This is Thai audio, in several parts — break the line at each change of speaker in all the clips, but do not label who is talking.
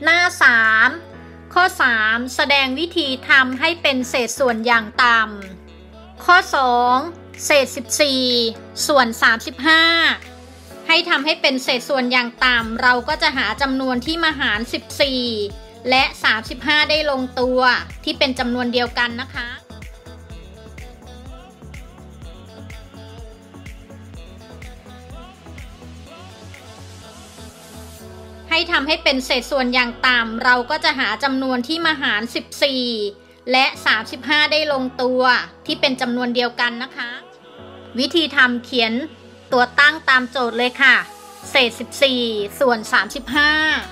หน้า3ข้อ3แสดงวิธีทำให้เป็นเศษส่วนอย่างต่ำข้อ2เศษ14ส่วน35ให้ทำให้เป็นเศษส่วนอย่างต่ำเราก็จะหาจำนวนที่มาหาร14และ35ได้ลงตัวที่เป็นจำนวนเดียวกันนะคะให้ทำให้เป็นเศษส่วนอย่างต่ำเราก็จะหาจำนวนที่มาหาร14และ35ได้ลงตัวที่เป็นจำนวนเดียวกันนะคะวิธีทำเขียนตัวตั้งตามโจทย์เลยค่ะเศษ14ส่วน35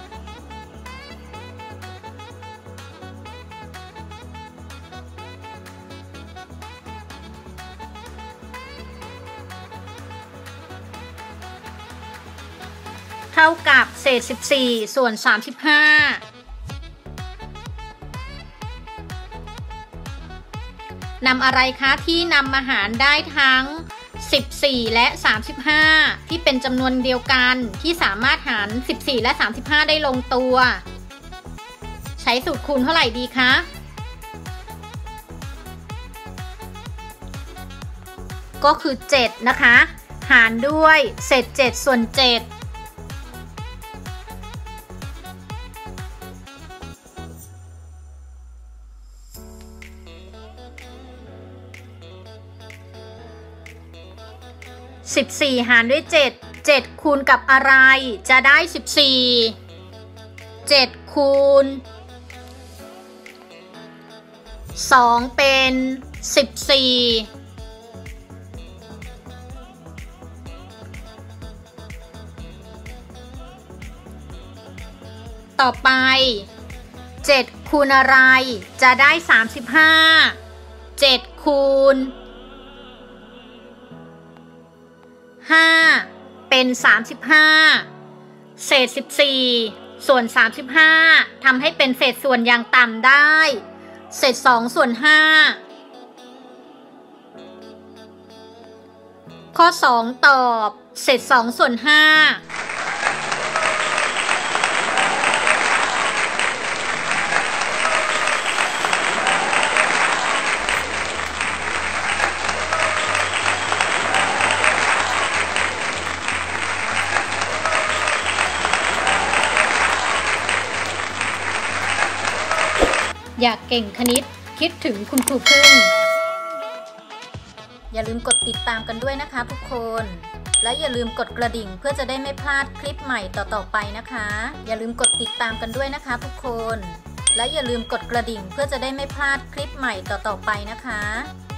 เท่ากับเศษ14ส่วน35นำอะไรคะที่นำมาหารได้ทั้ง14และ35ที่เป็นจำนวนเดียวกันที่สามารถหาร14และ35ได้ลงตัวใช้สูตรคูณเท่าไหร่ดีคะก็คือ7นะคะหารด้วยเศษ7ส่วน714หารด้วย7 7คูณกับอะไรจะได้14 7คูณ2เป็น14ต่อไป7คูณอะไรจะได้35 7คูณ5เป็น35เศษ14ส่วน35ทำให้เป็นเศษส่วนอย่างต่ำได้เศษ2ส่วน5ข้อ2ตอบเศษ2ส่วน5อยากเก่งคณิตคิดถึงคุณครูพึ่งอย่าลืมกดติดตามกันด้วยนะคะทุกคนและอย่าลืมกดกระดิ่งเพื่อจะได้ไม่พลาดคลิปใหม่ต่อๆไปนะคะอย่าลืมกดติดตามกันด้วยนะคะทุกคนและอย่าลืมกดกระดิ่งเพื่อจะได้ไม่พลาดคลิปใหม่ต่อๆไปนะคะ